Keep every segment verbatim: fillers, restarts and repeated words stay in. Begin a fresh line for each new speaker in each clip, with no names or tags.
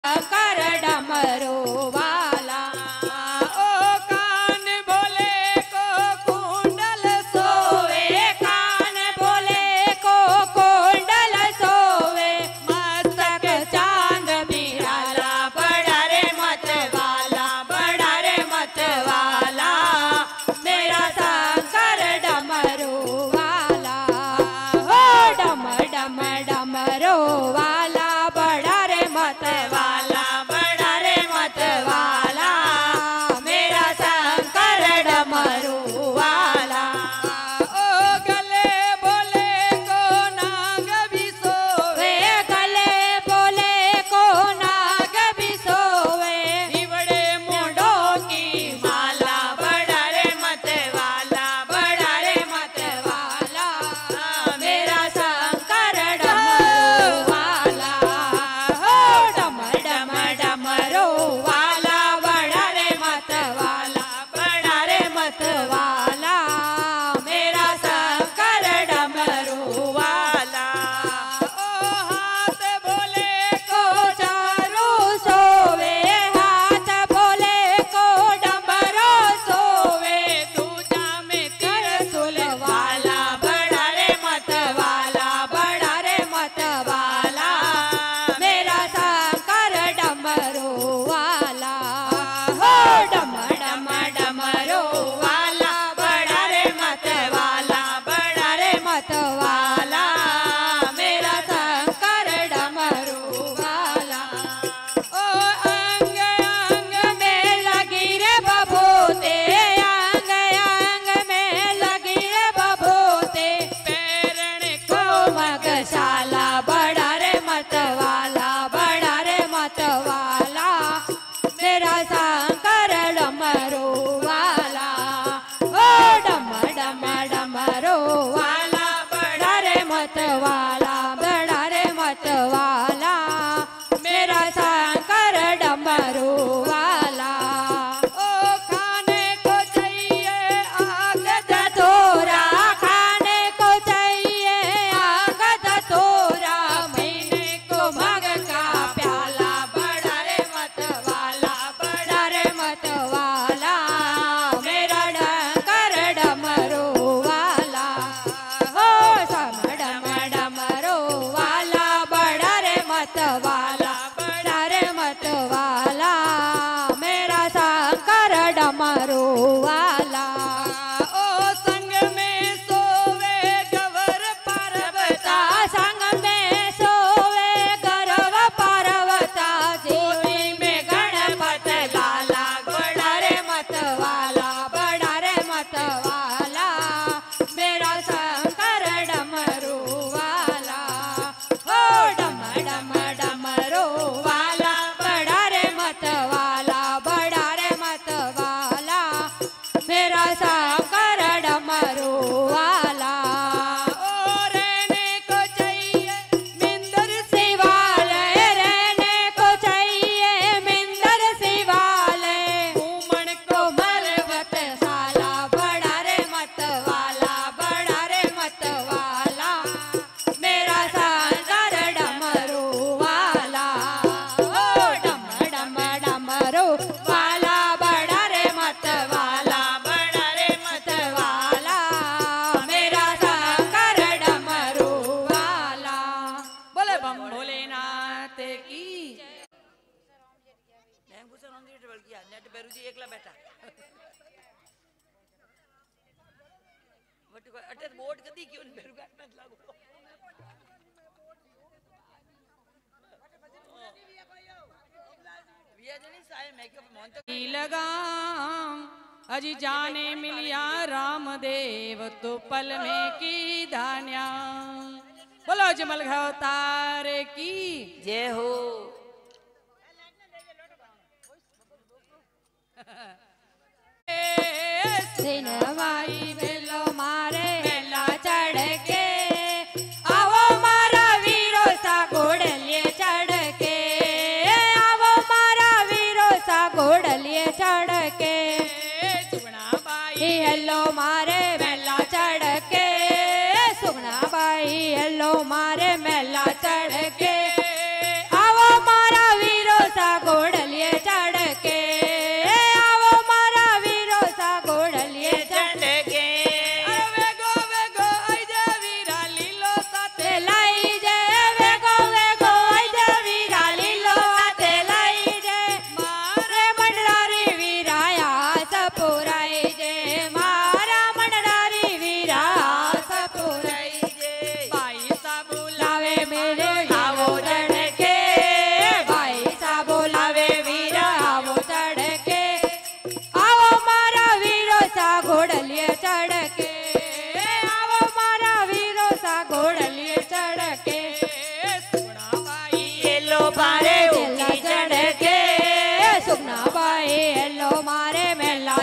कर डमरू वाला ओ कान बोले को कुंडल सोवे कान बोले को कुंडल सोवे मस्तक चांद बिराला बड़ा रे मत वाला बड़ा रे मत वाला मेरा शंकर डमरू वाला हो डम डम डमरू वाला बड़ा रे मत वाला बड़ा रे मत वाला मेरा शंकर डमरू वाला ओ गले बोले को नाग भी सोवे गले बोले को नाग भी सोवे निवड़े मुंडों की माला बड़ा रे मत वाला बड़ा रे मत वाला मेरा शंकर डमरू वाला हो डम डम डमरू वाला बड़ा रे मत वाला बड़ा रे मत वाला मेरा शंकर डमरू वाला ओ हाथ बोले को चारू सोवे हाथ बोले को डमरू सोवे दूजा में त्रिशूल वाला बड़ा रे मत वाला बड़ा रे मत वाला मेरा शंकर डमरू वाला हो डम डम डमरू वाला बड़ा रे मत वाला बड़ा रे मत वाला मेरा शंकर डमरू वाला ओ अंग अंग में लगी रे बबूते अंग अंग में लगी रे बबूते पैरण को मगशाला बड़ा रे मत वाला बड़ा रे मत वाला मेरा शंकर डमरू वाला ओ डम डम डमरू वाला बड़ा रे मत वाला बड़ा रे मत वाला मेरा शंकर डमरू वाला ओ खाने को चाहिए आग धतूरा खाने को चाहिए आग धतूरा महीने को मग का प्याला बड़ा रे मत वाला बड़ा रे मत वाला मेरा शंकर डमरू वाला हो सम डम डमरू वाला बड़ा रे मत वाला बड़ा रे मत वाला मेरा शंकर डमरू वाला ओ संग में सोवे गवर पार्वता संग में सोवे गरव पार्वता जीवी में गणपत लाला बड़ा रे मत वाला बड़ा रे मत वाला मेरा शंकर डमरू वाला हो डम डम डमरू वाला बड़ा रे मत वाला बड़ा रे मत वाला मेरा शंकर डमरू वाला ओ रहने को चाहिए मिंदर शिवालय रहने को चाहिए मिंदर शिवालय घूमन को मरवत साला बड़ा रे मत वाला बड़ा रे मत वाला मेरा शंकर डमरू वाला ओ डम डम डमरू वाला बड़ा रे मत वाला बड़ा रे मत वाला मेरा शंकर डमरू वाला बोले बम भोलेनाथ की मैं पूछा नंदी टेबल किया नेट बेरुजी एकला बैठा वट को अटे बोर्ड कदी क्यों बेरु गाट में लागो विया जनी साय मेकअप मोहन तक लगा अजी जाने मिलिया रामदेव तो पल में की धान्या बोलो जमल अवतार की जय हो सिनवाई बेलो मारे बेला चढ़ के आवो मारा वीरो सा घोड़ लिए चढ़ के आवो मारा वीरो सा घोड़ लिए चढ़ के सुगना बाई हेलो मारे बेला चढ़ के सुगना बाई हेलो मारे मेला चढ़ के आवो मारा वीरो सा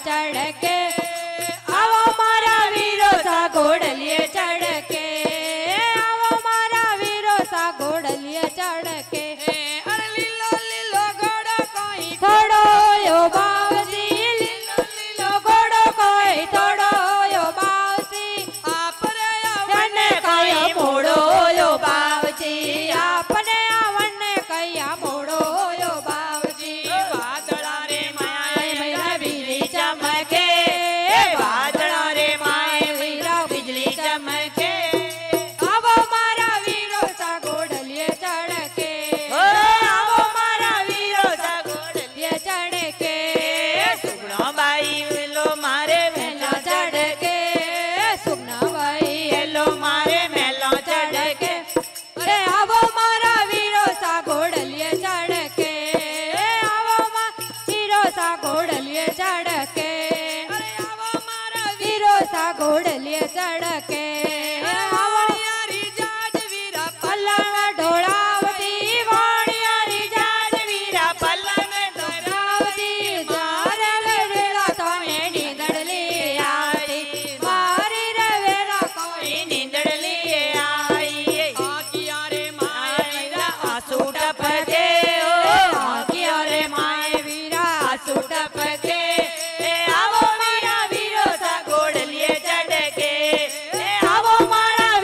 ચડકે આવો મારા વીરો સા ઘોડલીએ ચડકે આવો મારા વીરો સા ઘોડલીએ ચડકે
અરે લીલો લીલો ઘોડો કોઈ
થોડો યો બાવસી લીલો લીલો ઘોડો કોઈ થોડો યો બાવસી
આપરે
એને કયા મોડો યો બાવજી આપને આવને કયા મોડો યો બાવજી
વાદળા રે માય
મેરા વીરી ચમકે
વાદળા રે માય
વીરા
વીજળી ચમકે
આવો મારા વીરો સા ઘોડલીએ ચડકે
ઓ આવો મારા વીરો સા ઘોડલીએ
યે ચડકે
સુગણો બાઈ વેલો મારે
મેલો
વેલો
ચડકે સુગનાભાઈ
વેલો મારે મેલો ચડકે
અરે આવો મારા વીરો સા ઘોડલીએ ચડકે આવો મા વીરો સા ઘોડલીએ ચડકે
અરે આવો મારા
વીરો સા ઘોડલીએ ચડકે
વાણિયારી જાજ વીરા
પલ્લણ ઢોળાવતી વાણિયારી જાજ
વીરા પલ્લન
ઢોળાવતી જારે વેલા તમે નીંદડલી આવતી મારી રે વેલા કોઈ
નીંદડલી આઈ આકિયા રે માય વીરા આસુ ટપકે ઓ આકિયા રે માય
વીરા
આસુ ટપકે એ આવો મારા વીરો સા ઘોડલીએ ચડકે એ આવો મારા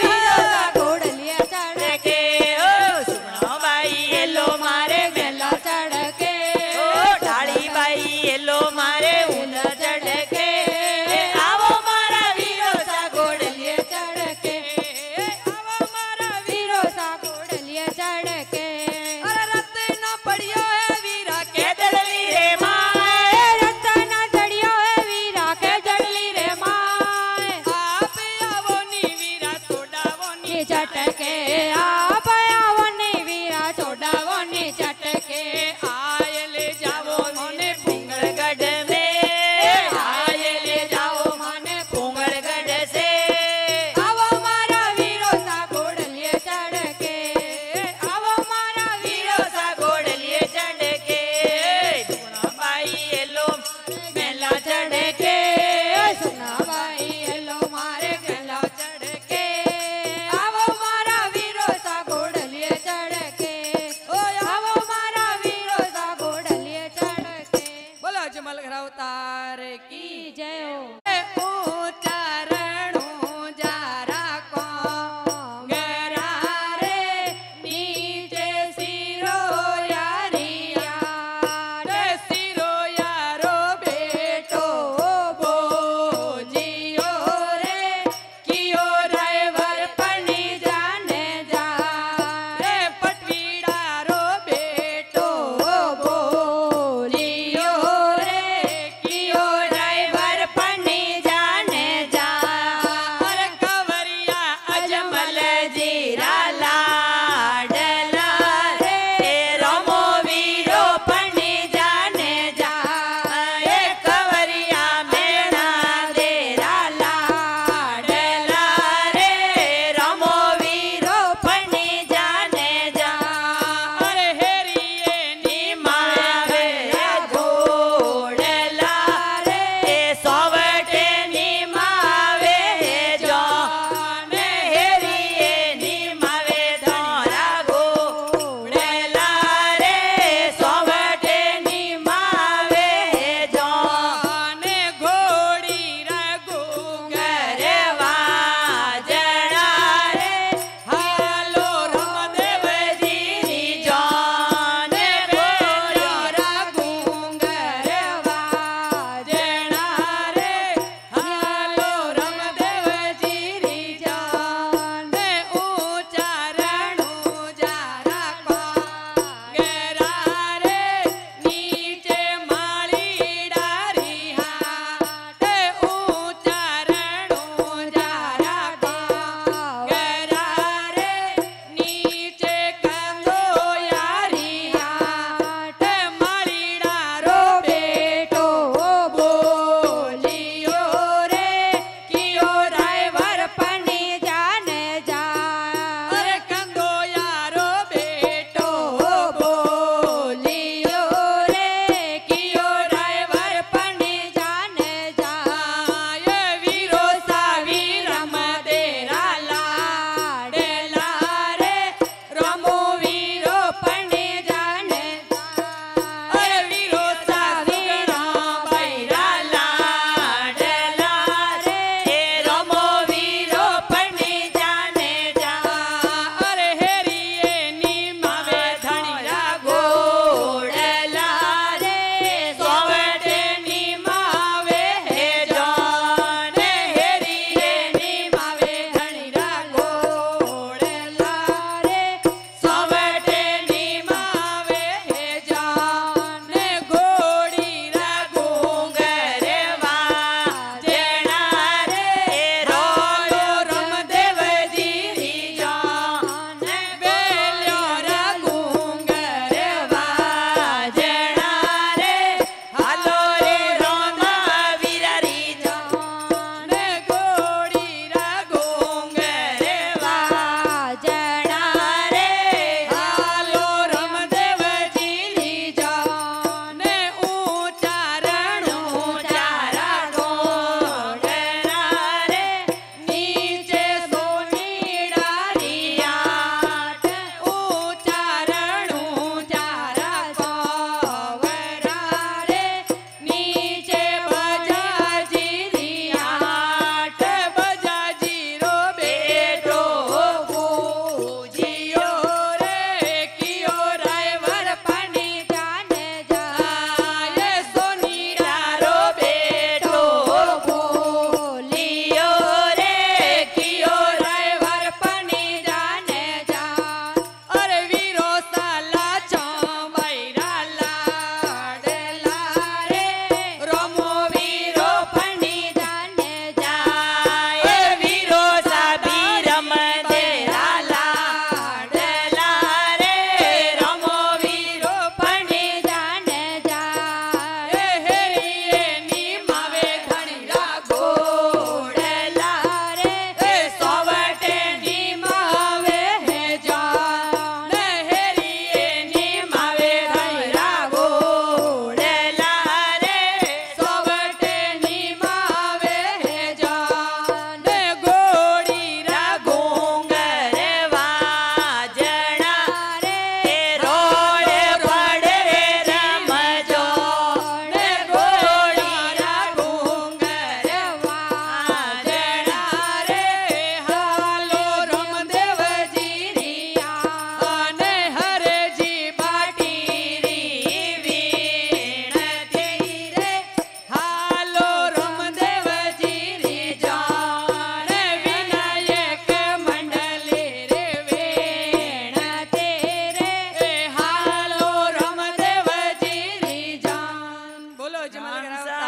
ચમલ કરાવો